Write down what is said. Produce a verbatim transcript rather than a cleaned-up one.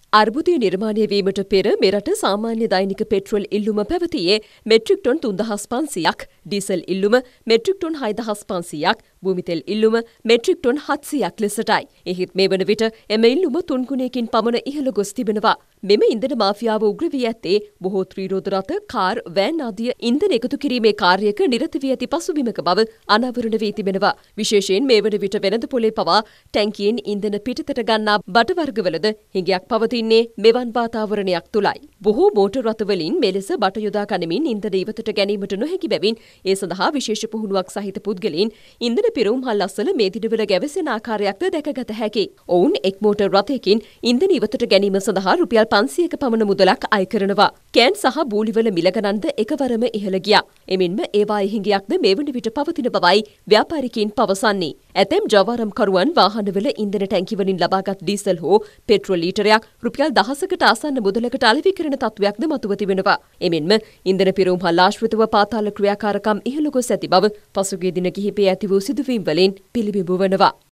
අර්බුදය නිර්මාණය වීමට පෙර මෙරට සාමාන්‍ය දෛනික පෙට්‍රල් ඉල්ලුම පැවතියේ මෙට්‍රික් ටොන් තුන්දහස් පන්සියයක්, ඩීසල් ඉල්ලුම මෙට්‍රික් ටොන් හයදහස් පන්සියයක්, භූමිතෙල් ඉල්ලුම මෙට්‍රික් ටොන් හත්සියයක් ලෙසටයි. එහෙත් මේ වන විට එම ඉල්ලුම තුන් ගුණයකින් පමණ ඉහළ ගොස් තිබෙනවා. මෙම ඉන්ධන මාෆියාව උග්‍ර වී ඇත්තේ බොහෝ ත්‍රිරෝද රථ, කාර්, වෑන් ආදිය ඉන්ධන එකතු කිරීමේ කාර්යයක නිරත වී ඇති පසුබිමක බව අනාවරණ වී තිබෙනවා. විශේෂයෙන් මේ වන විට වෙළඳ පොලේ පවා ටැංකියෙන් ඉන්ධන පිටතට ගන්නා බඩ වර්ගවලද හිඟයක් පවතින්නේ මෙවන් වාතාවරණයක් තුලයි. බොහෝ මෝටර් රථවලින් මෙලෙස බට යොදා ගනිමින් ඉන්ධන ඉවතට ගැනීමට නොහැකි බැවින් ඒ සඳහා විශේෂ පුහුණුවක් සහිත පුද්ගලයින් ඉන්ධන පිරවුම් හල් අසල මේ දිනවල ගැවසෙන ආකාරයක්ද දැකගත හැකියි. ඔවුන් එක් මෝටර් රථයකින් ඉන්ධන ඉවතට ගැනීම සඳහා රුපියල් පන්සියයක පමණ මුදලක් අය කරනවා. කෑන් සහ බූලිවල මිල ගණන්ද එකවරම ඉහළ ගියා. එමෙන්ම ඒවායේ හිඟයක්ද මේ වන විට පවතින බවයි ව්‍යාපාරිකයින් පවසන්නේ. ඇතැම් ජවාරම්කරුවන් වාහනවල ඉන්ධන ටැංකිවලින් ලබාගත් ඩීසල් හෝ පෙට්‍රෝල් ලීටරයක් රුපියල් දහසකට ආසන්න මුදලකට අලෙවි කරන තත්ත්වයක්ද මතුව තිබෙනවා. එමෙන්ම ඉන්ධන පිරවුම් හල් ආශ්‍රිතව පාතාල ක්‍රියාකාරකම් ඉහළ ගොස් ඇති බව පසුගිය දින කිහිපයේ ඇති වූ සිදුවීම් වලින් පිළිබිඹු වනවා.